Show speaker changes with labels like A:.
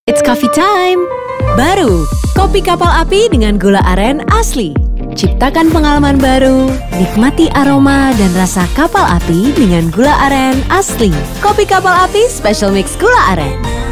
A: It's coffee time! Baru, kopi kapal api dengan gula aren asli. Ciptakan pengalaman baru, nikmati aroma dan rasa kapal api dengan gula aren asli. Kopi kapal api Special Mix Gula Aren.